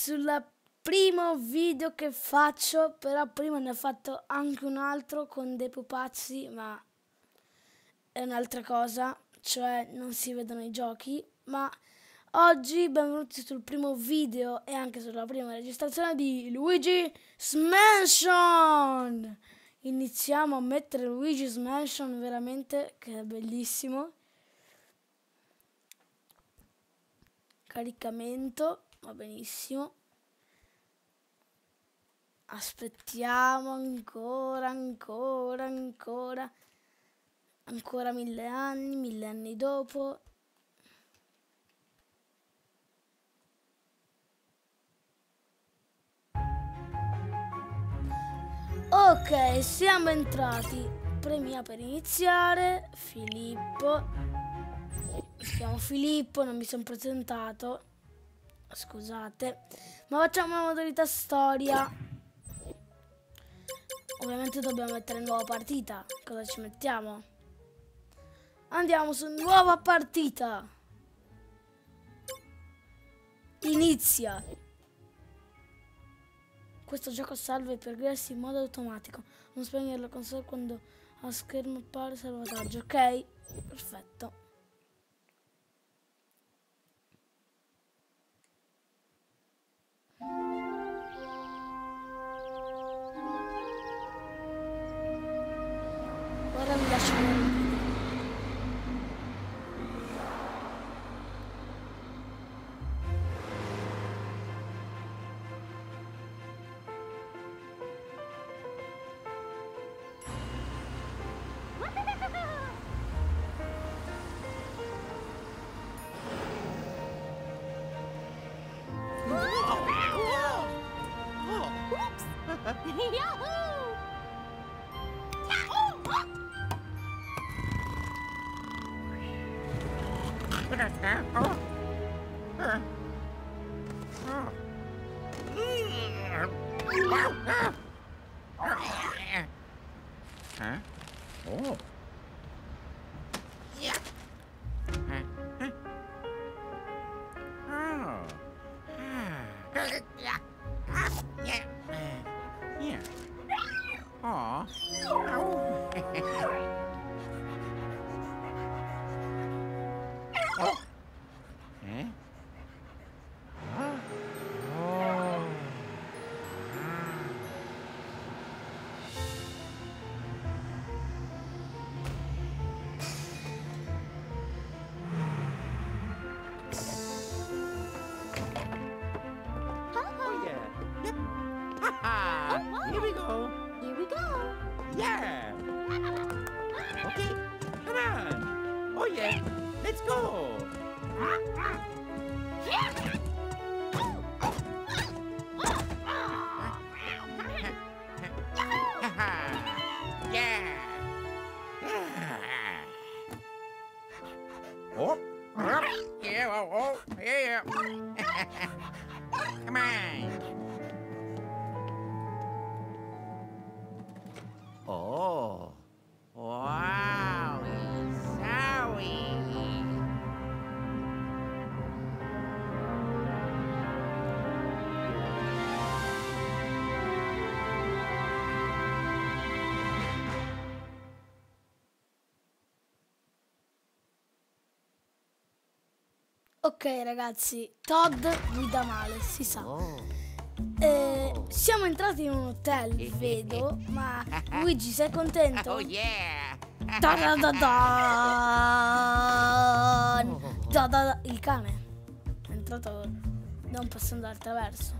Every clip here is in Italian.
sul primo video che faccio, però prima ne ho fatto anche un altro con dei pupazzi, ma è un'altra cosa, cioè non si vedono i giochi. Ma oggi benvenuti sul primo video e anche sulla prima registrazione di Luigi's Mansion. Iniziamo a mettere Luigi's Mansion, veramente che è bellissimo. Caricamento, va benissimo. Aspettiamo ancora 1000 anni dopo. Ok, siamo entrati. Premia per iniziare. Filippo. Mi chiamo Filippo, non mi sono presentato. Scusate. Ma facciamo una modalità storia. Ovviamente dobbiamo mettere nuova partita. Cosa ci mettiamo? Andiamo su nuova partita. Inizia. Questo gioco salva i progressi in modo automatico. Non spegnere la console quando a schermo appare salvataggio. Ok? Perfetto. Ora mi lascio vedere il video. Here we go. Here we go. Yeah. Okay, come on. Oh yeah, let's go. Yeah. Oh. Yeah. Oh. Yeah. Come on. Oh, wow, Zowie. Ok ragazzi, Todd guida male, si sa. Siamo entrati in un hotel, vedo, ma Luigi, sei contento? Oh yeah. Il cane è entrato non passando attraverso.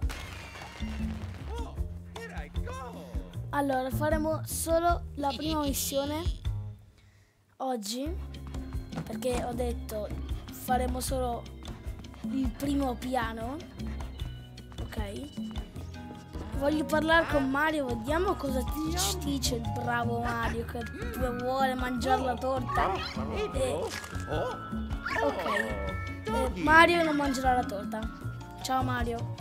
Oh, here I go. Allora, faremo solo la prima missione oggi, perché ho detto faremo solo il primo piano. Ok. Voglio parlare con Mario, vediamo cosa ci dice il bravo Mario che vuole mangiare la torta. Ok, Mario non mangerà la torta. Ciao Mario.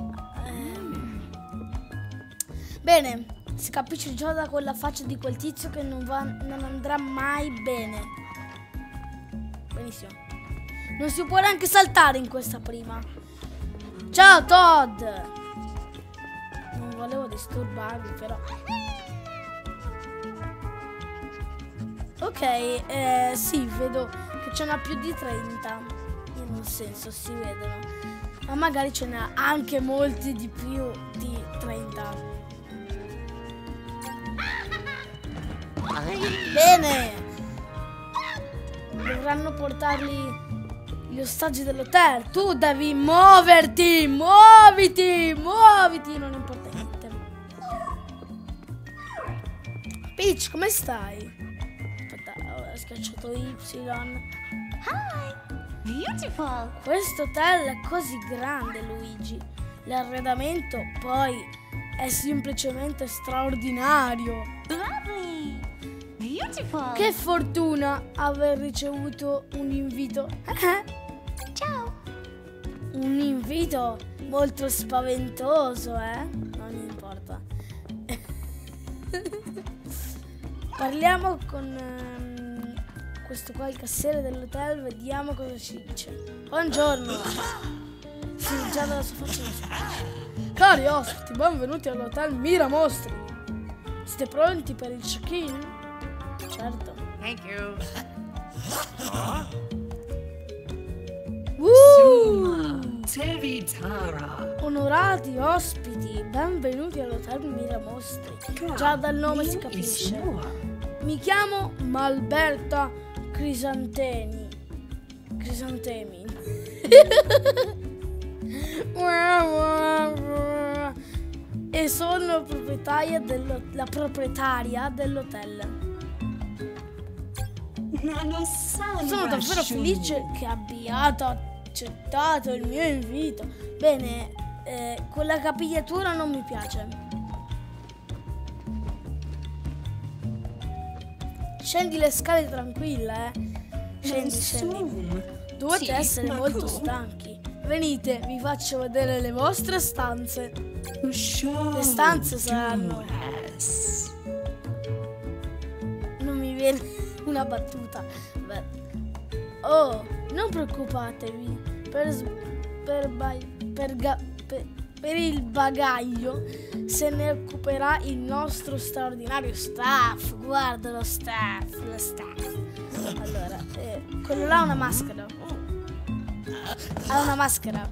Bene, si capisce già da quella faccia di quel tizio che non andrà mai bene. Benissimo. Non si può neanche saltare in questa prima. Ciao Todd! Non volevo disturbarvi però. Ok, sì, vedo che ce n'ha più di 30. In un senso si vedono. Ma magari ce n'ha anche molti di più di 30. Bene! Dovranno portarli gli ostaggi dell'hotel. Tu devi muoverti! Muoviti! Muoviti! Non importa niente. Peach, come stai? Aspetta, ho schiacciato Y. Hi, beautiful. Questo hotel è così grande, Luigi. L'arredamento poi è semplicemente straordinario. Lovely. Beautiful. Che fortuna aver ricevuto un invito. Ciao. Un invito molto spaventoso, eh? Non importa. Parliamo con questo qua, il cassiere dell'hotel, vediamo cosa ci dice. Buongiorno. Sì, già dalla sua faccia lo so. Cari ospiti, benvenuti all'hotel Mira Mostri. Siete pronti per il check-in? Certo. Thank you. Tevitara. Onorati ospiti, benvenuti all'hotel Mira Mostri. Già dal nome si capisce. Mi chiamo Malberta Crisantemi. E sono la proprietaria dell'hotel. Sono davvero felice che abbiate accettato il mio invito. Bene, quella capigliatura non mi piace. Scendi le scale tranquilla, Scendi. Dovete essere molto stanchi. Venite, vi faccio vedere le vostre stanze. Le stanze saranno... Non mi viene una battuta. Beh. Oh, non preoccupatevi. Per il bagaglio se ne occuperà il nostro straordinario staff. Guarda lo staff. Allora, quello là ha una maschera. Ha una maschera.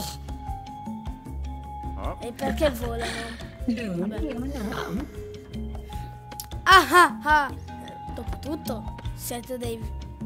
E perché volano? Vabbè. Dopotutto siete dei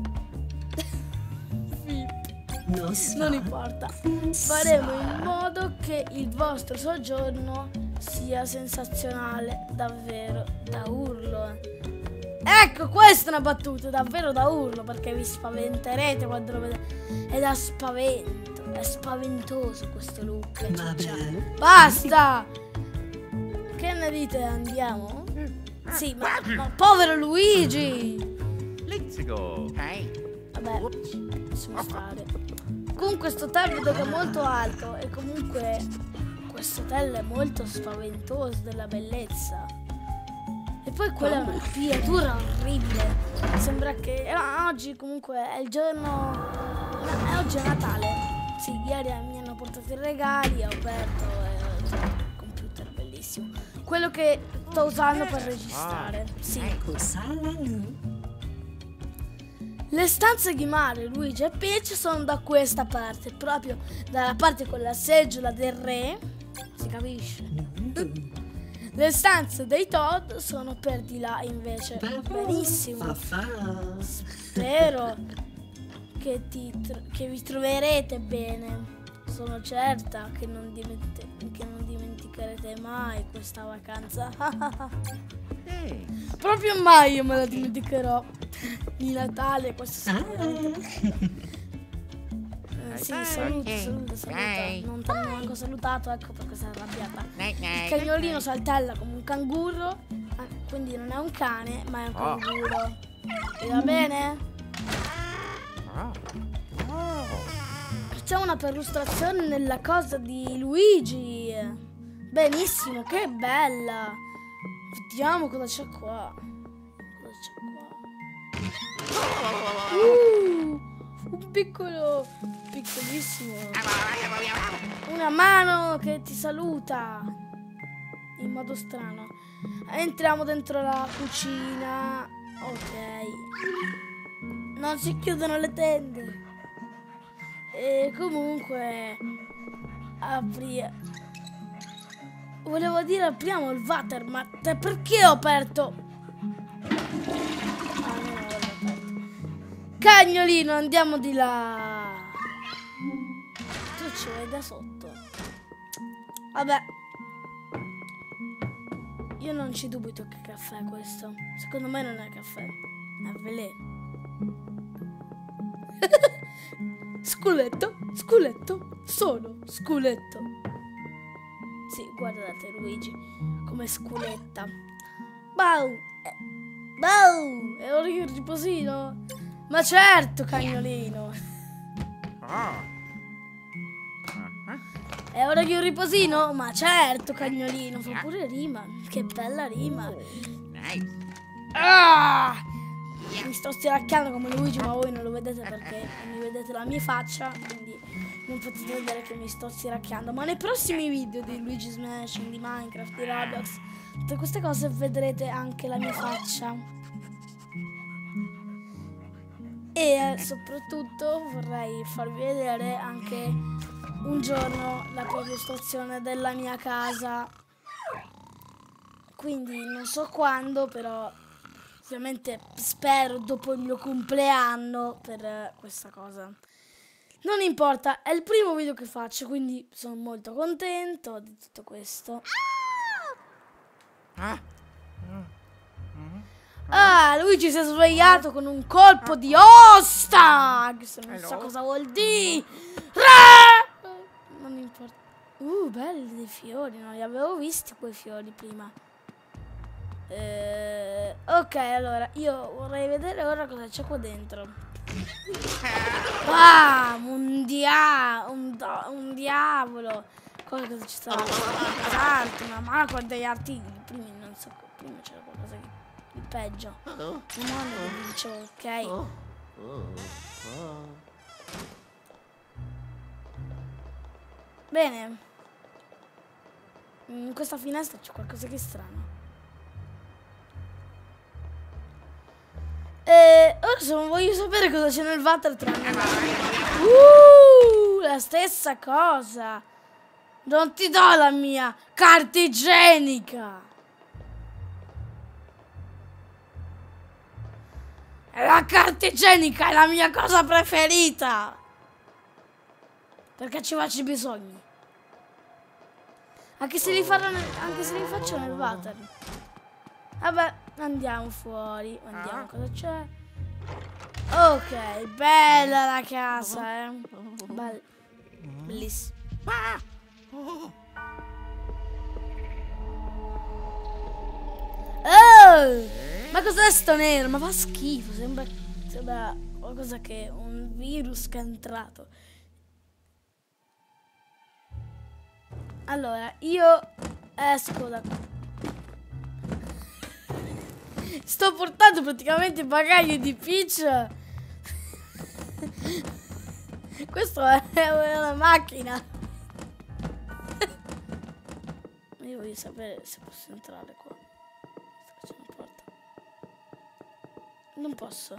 non importa. Faremo in modo che il vostro soggiorno sia sensazionale, davvero da urlo. Ecco, questa è una battuta davvero da urlo, perché vi spaventerete quando lo vedete. È da spavento, è spaventoso questo look. Basta! Che ne dite? Andiamo? Sì, ma povero Luigi! Let's go. Hey. Vabbè, possiamo stare. Comunque questo hotel vedo che è molto alto e comunque questo hotel è molto spaventoso della bellezza. E poi quella è una piatura orribile. Sembra che oggi comunque è il giorno... oggi è Natale. Sì, ieri mi hanno portato i regali, ho aperto il computer, bellissimo. Quello che sto usando per registrare. Sì. Le stanze di Mario, Luigi e Peach sono da questa parte, proprio dalla parte con la seggiola del re, si capisce? Le stanze dei Todd sono per di là invece. Benissimo. Spero che vi troverete bene. Sono certa che non dimenticherete mai questa vacanza. Proprio mai io me la dimenticherò. Di Natale, questo sicuramente. Sì, saluta. Non ti hanno manco salutato, ecco perché sei arrabbiata. Il cagnolino saltella come un canguro, quindi non è un cane, ma è un canguro. Ti va bene? C'è una perlustrazione nella cosa di Luigi. Benissimo, che bella. Vediamo cosa c'è qua. Un piccolo piccolissimo. Una mano che ti saluta in modo strano. Entriamo dentro la cucina. Ok. Non si chiudono le tende. E comunque volevo dire apriamo il water, ma perché ho aperto? Cagnolino, andiamo di là. Tu ci vai da sotto. Vabbè. Io non ci dubito che caffè è questo. Secondo me non è caffè. È veleno. Sculetto, sculetto, sono sculetto. Sì, guardate Luigi, come sculetta. Bau! Bau! È ora che il riposino? Ma certo, cagnolino! È ora che un riposino? Ma certo, cagnolino! Fa pure rima! Che bella rima! Nice. Ah! Mi sto stiracchiando come Luigi, ma voi non lo vedete perché mi vedete la mia faccia, quindi non potete vedere che mi sto stiracchiando. Ma nei prossimi video di Luigi Smashing, di Minecraft, di Roblox, tutte queste cose vedrete anche la mia faccia. E soprattutto vorrei farvi vedere anche un giorno la perlustrazione della mia casa. Quindi non so quando, però ovviamente spero dopo il mio compleanno per questa cosa. Non importa, è il primo video che faccio, quindi sono molto contento di tutto questo. Ah, Luigi si è svegliato con un colpo di osta! Che non so cosa vuol dire. Non importa. Belli dei fiori, non li avevo visti quei fiori prima. Ok, allora io vorrei vedere ora cosa c'è qua dentro. Un diavolo. Cosa ci sta? Esatto, ma con degli artigli. Prima non so, prima c'era qualcosa di peggio. Non lo dicevo, ok. Bene. In questa finestra c'è qualcosa che è strano. Ora se non voglio sapere cosa c'è nel water tranne la stessa cosa. Non ti do la mia carta igienica. La carta igienica è la mia cosa preferita. Perché ci faccio i bisogni. Anche se li faccio nel water. Vabbè, andiamo fuori. Andiamo, cosa c'è? Ok, bella la casa, bellissima. Oh! Ma cos'è sto nero? Ma fa schifo, sembra qualcosa che un virus che è entrato. Allora, io esco da qua. Sto portando praticamente i bagagli di Peach. Questo è una macchina. Io voglio sapere se posso entrare qua. Sto facendo porta. Non posso.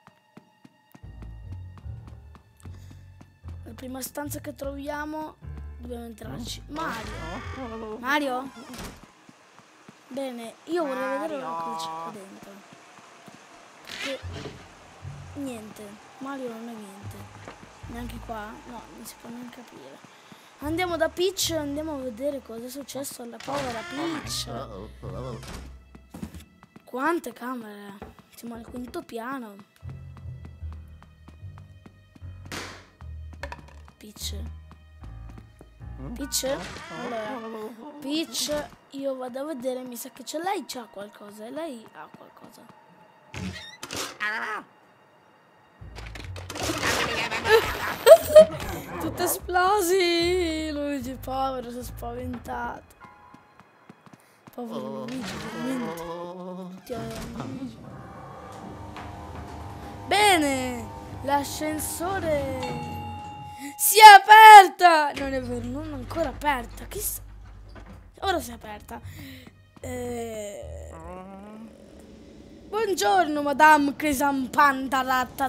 La prima stanza che troviamo dobbiamo entrarci. Mario? Mario? Bene, io vorrei vedere cosa c'è qua dentro. Perché niente, Mario non è niente. Neanche qua? No, non si può neanche capire. Andiamo da Peach, andiamo a vedere cosa è successo alla povera Peach. Quante camere? Siamo al quinto piano. Peach? Peach? Allora, Peach, io vado a vedere, mi sa che c'è lei, c'ha qualcosa, e lei ha qualcosa. Tutti esplosi! Luigi, povero, si è spaventato. Povero Luigi, veramente. Bene, l'ascensore. Si è aperta! Non è vero, non è ancora aperta. Chissà. Ora si è aperta. Buongiorno, Madame Crisampanta.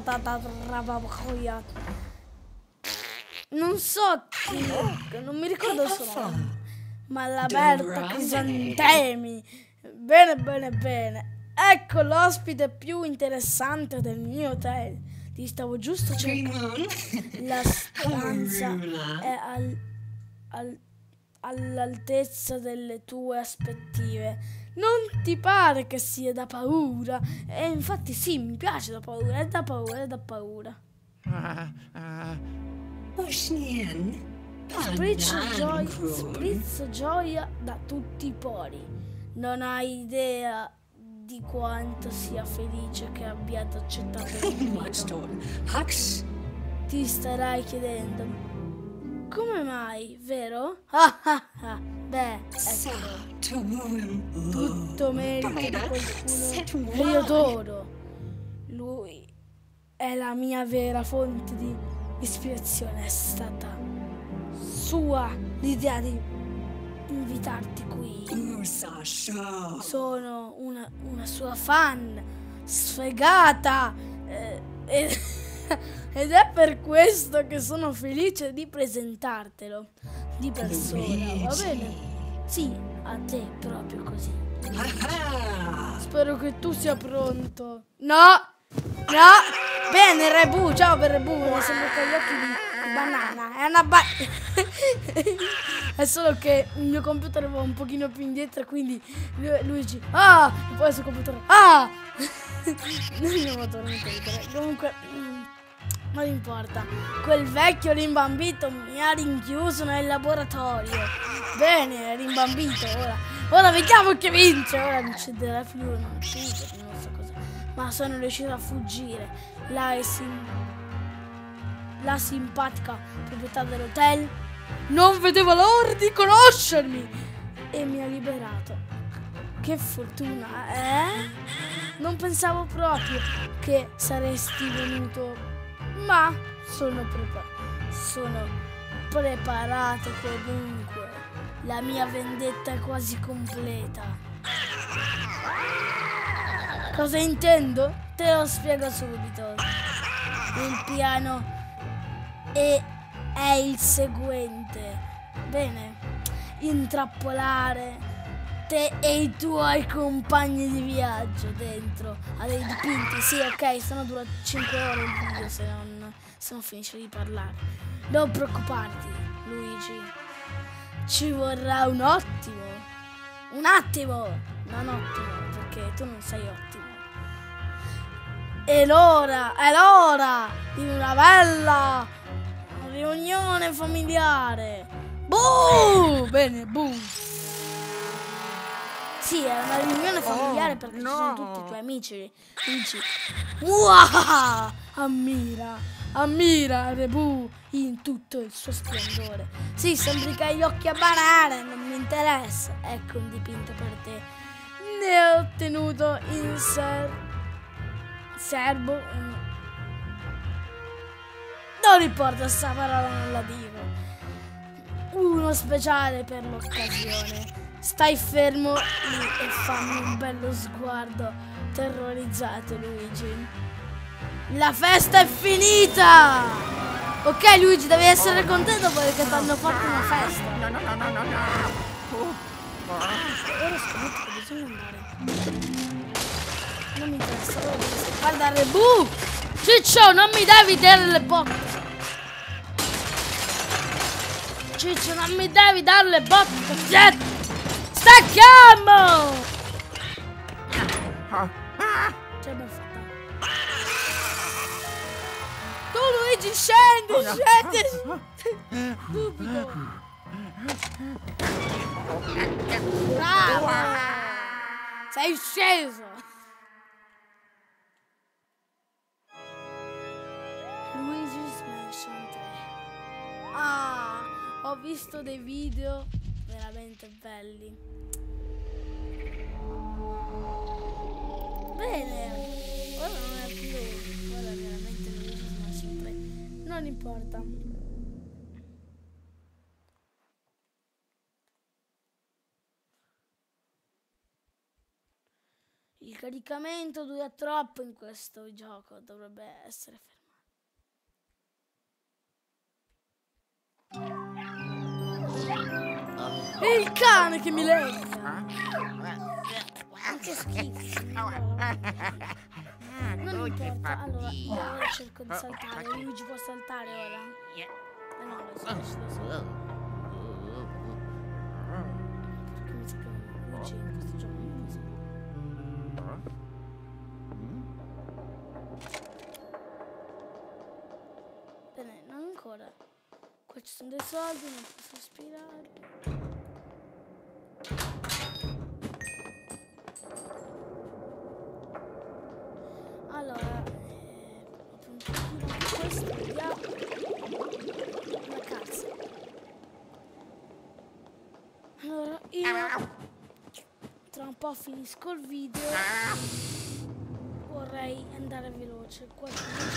Non so chi. Non mi ricordo il suo nome. Malaberta Crisantemi. Bene, bene, bene. Ecco l'ospite più interessante del mio hotel. Ti stavo giusto cercando. La stanza è all'altezza delle tue aspettative. Non ti pare che sia da paura? E infatti sì, mi piace da paura, è da paura, è da paura. Sprizzo gioia da tutti i pori. Non hai idea di quanto sia felice che abbiate accettato l'invito. Ti starai chiedendo, come mai, vero? Beh, ecco, tutto merito di qualcuno che io adoro. Lui è la mia vera fonte di ispirazione. È stata sua l'idea di invitarti qui. Sono una sua fan sfegata ed è per questo che sono felice di presentartelo di persona, va bene? Sì, a te proprio così. Spero che tu sia pronto. No! Bene, Rebu, ciao per Rebu, mi sembra con gli occhi di banana. È una è solo che il mio computer va un pochino più indietro, quindi Luigi, e poi il suo computer, il mio motore, comunque, non importa. Quel vecchio rimbambito mi ha rinchiuso nel laboratorio. Bene, è rimbambito, ora vediamo chi vince. Ora non cederà più, non so cosa. Ma sono riuscito a fuggire. La simpatica proprietà dell'hotel non vedeva l'ora di conoscermi e mi ha liberato. Che fortuna, eh? Non pensavo proprio che saresti venuto, ma sono preparato comunque. La mia vendetta è quasi completa. Cosa intendo? Te lo spiego subito. Il piano è il seguente. Bene, intrappolare te e i tuoi compagni di viaggio dentro a dei dipinti. Sì, ok, sono durati 5 ore il video se non finisce di parlare. Non preoccuparti, Luigi. Ci vorrà un attimo. Non ottimo, perché tu non sei ottimo. È l'ora di una bella riunione familiare. Boom! Bene, boom. Sì, è una riunione familiare perché ci sono tutti i tuoi amici. Wow! Ammira Rebu in tutto il suo splendore. Sì, sembri che hai gli occhi a banane, non mi interessa. Ecco un dipinto per te. Ne ho ottenuto in serbo. Non importa, sta parola non la dico. Uno speciale per l'occasione. Stai fermo lì e fammi un bello sguardo terrorizzato, Luigi. La festa è finita! Ok, Luigi, devi essere contento perché ti hanno fatto una festa. No. Ora scommetto che bisogna andare. Non mi interessa, ora devo scappare da Rebu! Ciccio, non mi devi dare le botte! Ciccio, non mi devi dare le botte! Stacchiamo! Ce l'abbiamo fatta. Tu, Luigi, scendi! Stupido! Bravo! Sei sceso! Luigi's Mansion 3. Ho visto dei video veramente belli. Bene, ora non è più, ora è veramente Luigi's Mansion 3. Non importa. caricamento dura troppo in questo gioco, dovrebbe essere fermato. È il cane che mi lecca! Che schifo! Non importa, allora io ora cerco di saltare. Luigi può saltare ora? No, lo so. Perché mi sa che Luigi in questo gioco non può saltare. Bene, non ancora. Qua ci sono dei soldi, non posso ispirare. Allora, apro un pochino questo, vediamo. Una cazzo. Allora, io tra un po' finisco il video. Vorrei andare veloce. Qua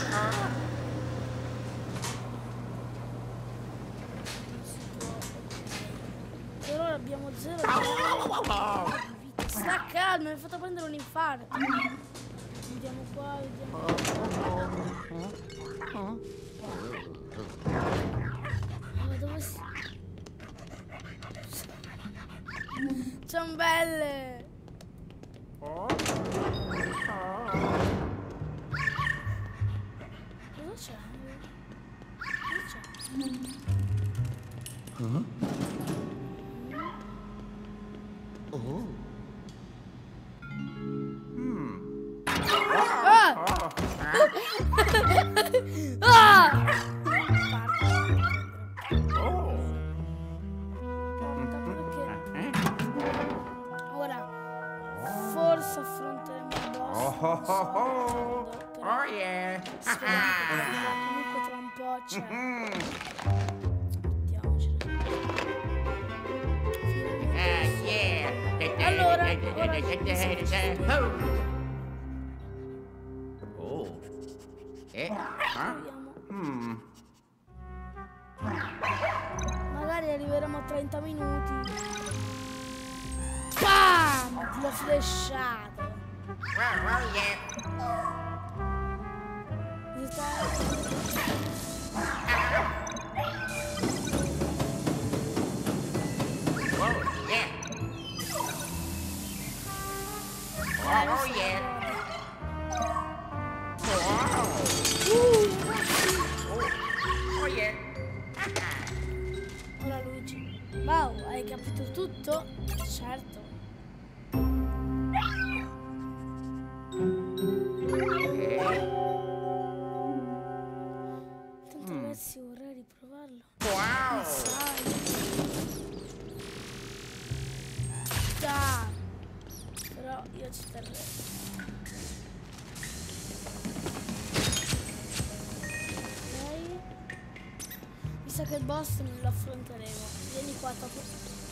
per ora abbiamo 0 di vita. Sta calma, mi hai fatto prendere un infarto. Vediamo qua, vediamo. Ma dove si... Ciambelle! Cosa c'è? Cosa c'è? Ora forse affronteremo il boss. Oh yeah. Comunque tra un po' c'è. Mettiamocelo. Yeah. Allora, magari arriveremo a 30 minuti. Bam! Ti ho flashato. Ora Luigi. Wow, hai capito tutto? Certo. Tanto ragazzi vorrei riprovarlo. Sai. Dai. Però io ci terrei. Mi sa che il boss non lo affronteremo. Vieni qua, Topo.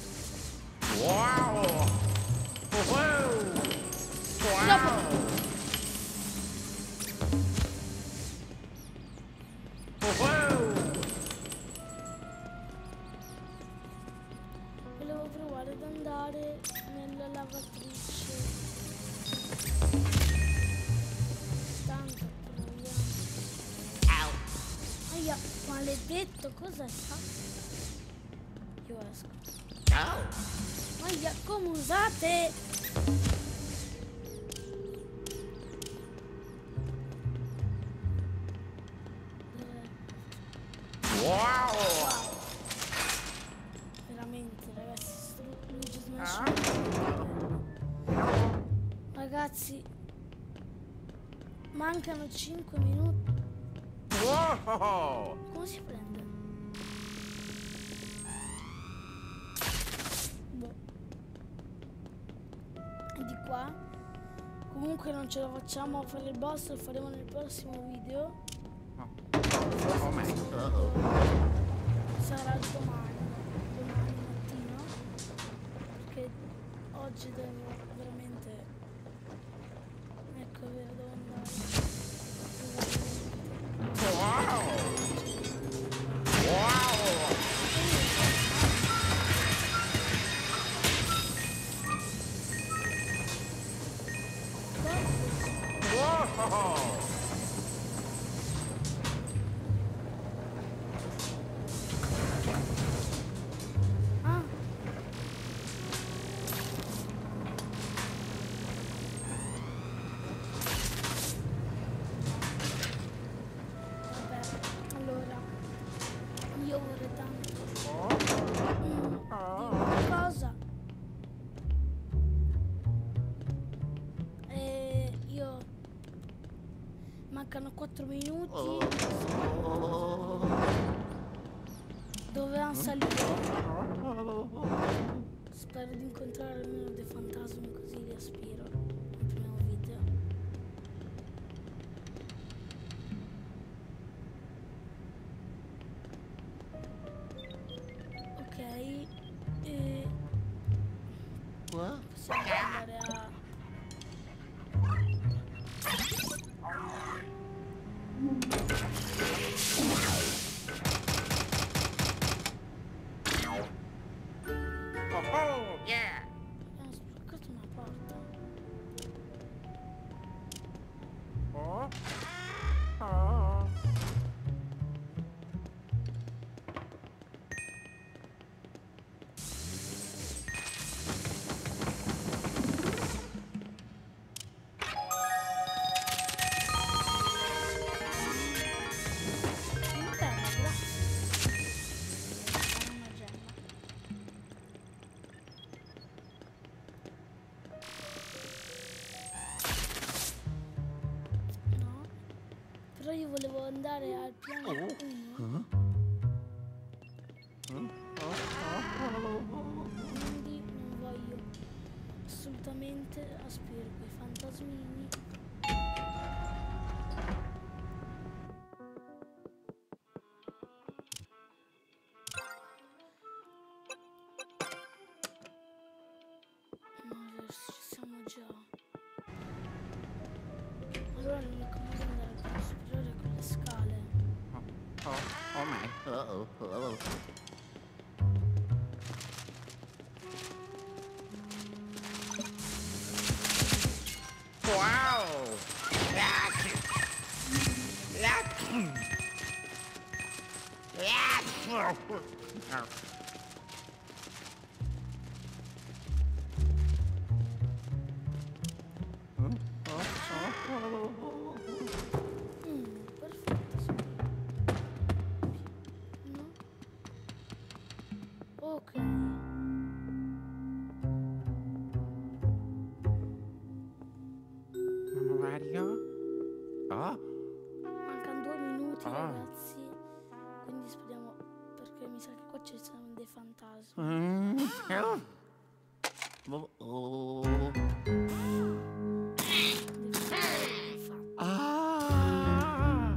Volevo provare ad andare nella lavatrice. Tanto proviamo. Aia, maledetto, cosa fa? Io esco. Aia, come usate? Veramente, ragazzi, Luigi Smash. Ragazzi, mancano 5 minuti. Come si prende? Boh. E di qua. Comunque non ce la facciamo a fare il boss, lo faremo nel prossimo video. Sarà domani mattino. Perché oggi devo veramente... Ecco, è vero, devo andare. Io vorrei tanto. Dimmi qualcosa. Io... Mancano 4 minuti. Dovevamo salire. Spero di incontrare almeno dei fantasmi così li aspiro nel primo video. Ok, e possiamo andare a... Oh, yeah. Abbiamo sbloccato una porta. Oh. Oh. Bene, grazie. Una gemma. No, però io volevo andare al piano 1, quindi non voglio assolutamente aspirare quei fantasmini. Ma adesso ci siamo già. Allora l'unico modo è andare al piano superiore con le scale. Oh my. Uh-oh. Wow. Perfetto, sì. No? Ok. Mario? Oh. Mancano 2 minuti, Ah. ragazzi. Quindi speriamo, perché mi sa che qua ci sono dei fantasmi. Oh. Infatti. Ah.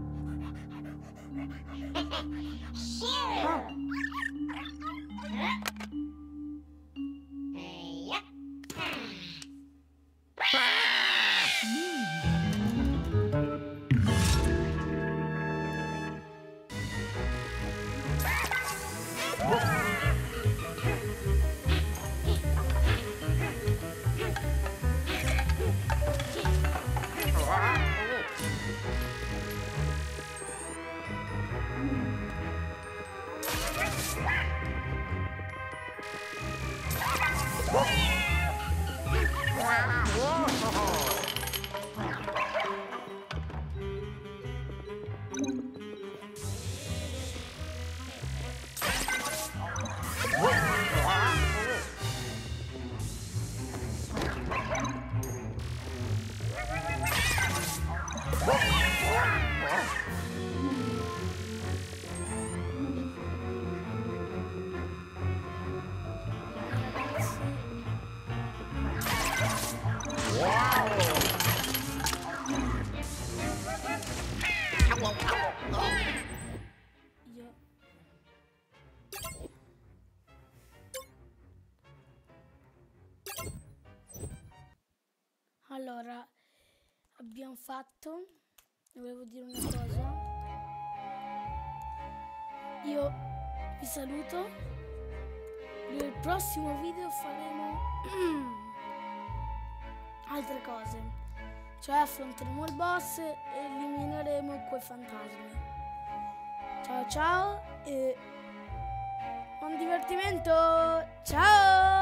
Io... Allora, abbiamo fatto... Volevo dire una cosa. Io vi saluto. Nel prossimo video faremo altre cose. Cioè affronteremo il boss e elimineremo quei fantasmi. Ciao ciao e buon divertimento! Ciao!